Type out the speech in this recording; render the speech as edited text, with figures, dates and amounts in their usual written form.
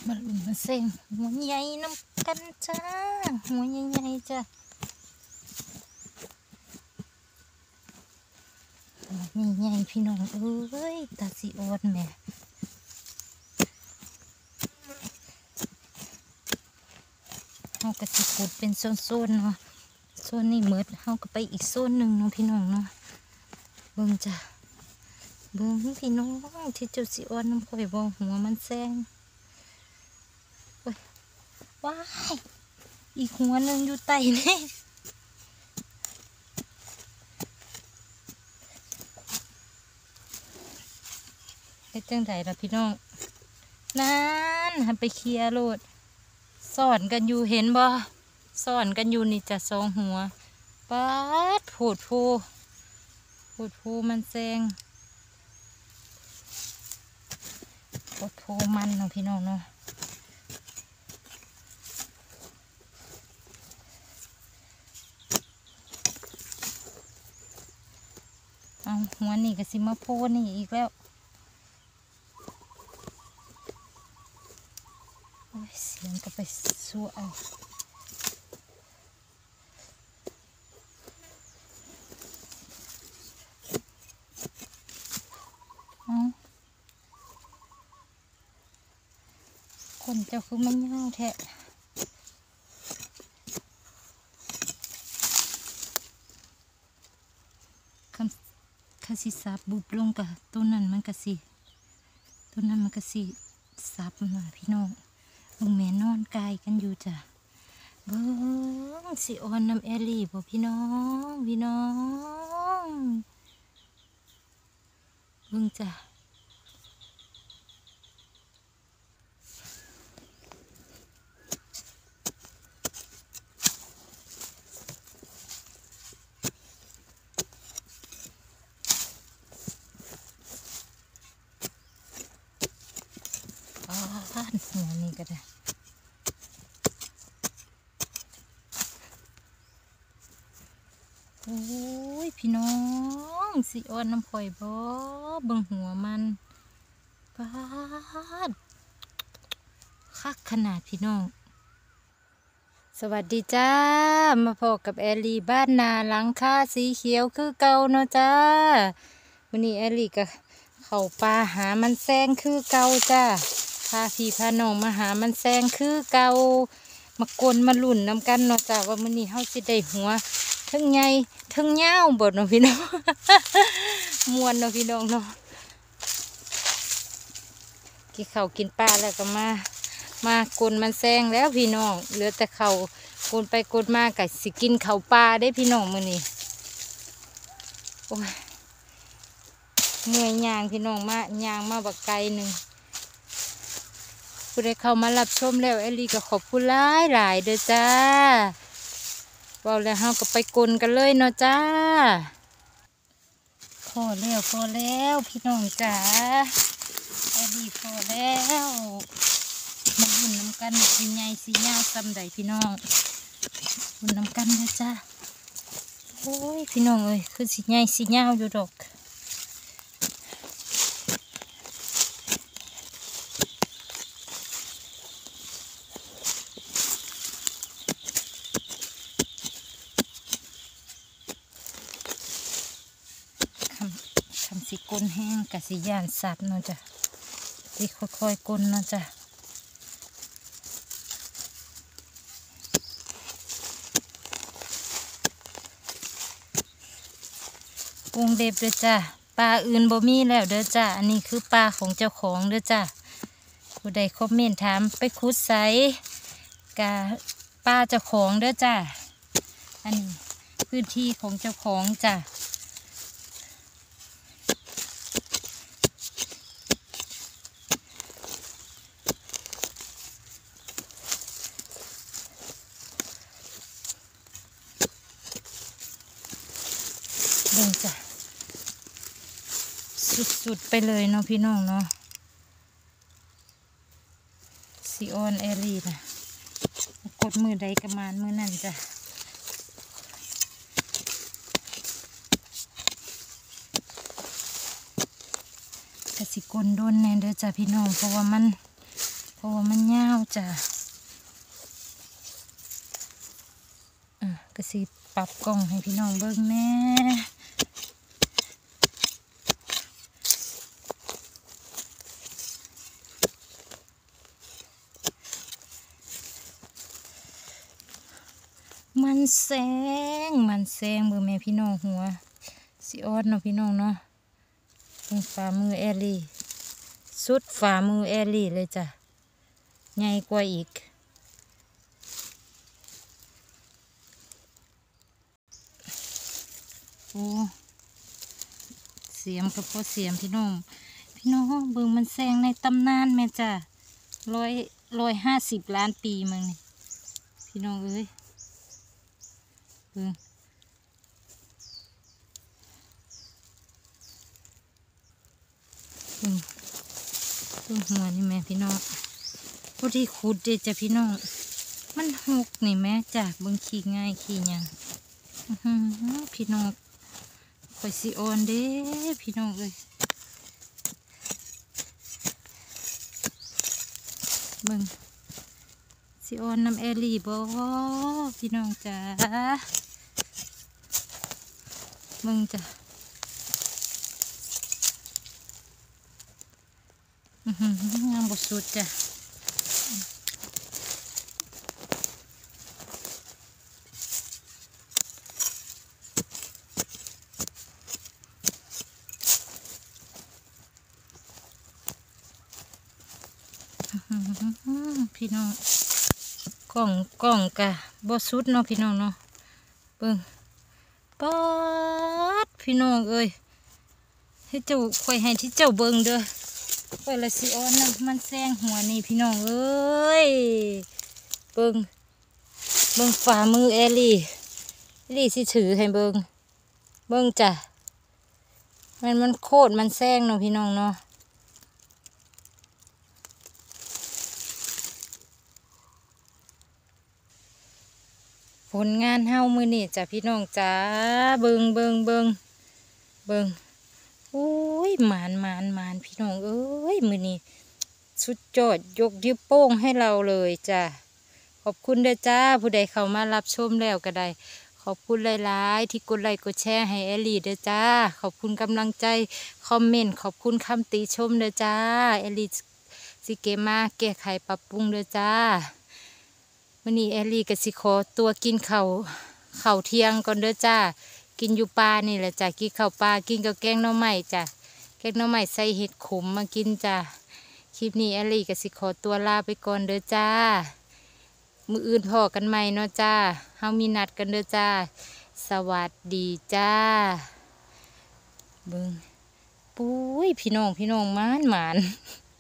มาลุ้นมาเซ็งหัวใหญ่น้ำกันจ้าหัวใหญ่ๆจ้าหัวใหญ่ๆพี่น้องเอ้ยตาสีอ่อนแม่เฮาก็สิขุดเป็นโซนๆเนาะโซนนี้หมดเฮาก็ไปอีกโซนหนึ่งเนาะพี่น้องเนาะเบิ่งจ้าเบิ่งพี่น้องที่เจ้าสีอ่อนน้ำข่อยบ่หัวมันแซงว้ายอีกหัวหนึ่งอยู่ใต้นี่เฮ็ดจังไดล่ะพี่น้องนั่นหันไปเคลียร์โลดสอนกันอยู่เห็นบ่สอนกันอยู่นี่จะสองหัวปัดโผดโผมันแซงโผดโผมันเนาะพี่น้องเนาะเอาหัวนี่ก็สิมาโพนี่อีกแล้วโอ้ยเสียงก็ไปสู้เอาคนเจ้าคือมันยาวแท้คำสิซับบุบลงกับต้นนั้นมันก็สิซับมาพี่น้องลุงแม่นอนกายกันอยู่จ้ะเบิ้งสิออนน้ำแอลลี่บ่พี่น้องเบิ้งจ้ะหัวนี่ก็ได้โอ้ยพี่น้องสิอ่อนน้ำข่อยบ่เบิ่งหัวมันปาดคักขนาดพี่น้องสวัสดีจ้ามาพบกับแอลลี่บ้านนาหลังคาสีเขียวคือเก่าเนาะจ้าวันนี้แอลลี่ก็เข้าป่าหามันแซงคือเก่าจ้าพาพี่พาน้องมาหามันแซงคือเก่ามากลมาลุ่นน้ำกันเนาะจ้าว่ามื้อนี้เฮาสิได้หัวทั้งใหญ่ทั้งยาวเบิดเนาะพี่น้อง ม่วนเนาะพี่น้องเนาะกินข้าวกินปลาแล้วก็มากลมันแซงแล้วพี่น้องเหลือแต่ข้าวกลไปกลมาก็สิกินข้าวปลาได้พี่น้องมื้อนี้โอ้ยเหนื่อยย่างพี่น้องมาย่างมาบักไกลหนึ่งผู้ใดเข้ามารับชมแล้วแอลลี่ก็ขอบคุณหลายเด้อจ้าบอกแล้วเฮาก็ไปกลกันเลยเนาะจ้าพอแล้วพี่น้องจ้าแอลลี่พอแล้วมาหุ่นน้ำกันสีใหญ่สียาวซ้ำใดพี่น้องหุ่นน้ำกันเด้อจ้าโอ้ยพี่น้องเอ้ยคือสีใหญ่สียาวอยู่ดอกสิก้นแห้งกับสิย่านสับเนาะจ้ะสิค่อยๆก้นเนาะจ้ะปรุงเด็บเด้อจ้ะปลาอื่นบ่มีแล้วเด้อจ้ะอันนี้คือปลาของเจ้าของเด้อจ้ะผู้ใดคอมเมนต์ถามไปขุดไสกะปลาเจ้าของเด้อจ้ะอันนี้พื้นที่ของเจ้าของจ้ะเบิ่งจ้ะสุดๆไปเลยเนาะพี่น้องเนาะซีออนแอรี่นะกดมือใดกระมานมือนั่นจ้ะกสิกลโดนแน่เด้อจ้ะพี่น้องเพราะว่ามันราะว่ามันยาวจ้ะก็สิปรับกล้องให้พี่น้องเบิ่งแน่มันแซงเบิ่งแม่พี่น้องหัวสิออดเนาะพี่น้องเนาะเบิ่งฝ่ามือแอลลี่สุดฝ่ามือแอลลี่เลยจ้ะใหญ่กว่าอีกโอ้เสียมกับพ่อเสียมพี่น้องเบิ่งมันแซงในตำนานแม่จ้ะ150 ล้านปีมึงนี่พี่น้องเอ้ยเบิ่งหัวนี่แม่พี่น้องพอที่ขุดเดจ้ะพี่น้องมันหกนี่แม่จ้ะเบิ่งขี้ง่ายขี้ยังพี่น้องข่อยสิออนเด้พี่น้องเอ้ยเบิ่งสิออนน้ำแอลี่บ่พี่น้องจ้าเบิ่งจ้ะงามบสุดจ้ะพี่น้องกล่องกะบสุดเนาะพี่น้องเนาะเบิ่งป๊าดพี่น้องเอ้ยให้เจ้าค่อยให้ที่เจ้าเบิ่งเด้อค่อยละสิออนนะมันแซงหัวนี่พี่น้องเอ้ยเบิ่งฝ่ามือแอลลี่สิถือให้เบิ่งจ้ะมันโคตรมันแซงเนาะพี่น้องเนาะผลงานเฮามือนี่จ้ะพี่น้องจ้าเบิ่งโอ้ยหมานพี่น้องเอ้ยมือนี่สุดยอดยกนิ้วโป้งให้เราเลยจ้ะขอบคุณเด้อจ้าผู้ใดเข้ามารับชมแล้วก็ได้ขอบคุณหลายๆที่กดไลค์กดแชร์ให้แอลลี่เด้อจ้าขอบคุณกำลังใจคอมเมนต์ขอบคุณคำติชมเด้อจ้าแอลลี่สิเกมาแก้ไขปรับปรุงเด้อจ้าวันนี้แอลลี่ก็สิขอตัวกินข้าวเที่ยงก่อนเด้อจ้ากินอยู่ป่านี่แหละจ้ะกินข้าวปลากินกับแกงหน่อไม้จ้ะแกงหน่อไม้ใส่เห็ดขมมากินจ้ะคลิปนี้แอลลี่ก็สิขอตัวลาไปก่อนเด้อจ้ามื้ออื่นพอกันใหม่เนาะจ้าเฮามีนัดกันเด้อจ้าสวัสดีจ้าเบิ่งปุ้ยพี่น้องหมาน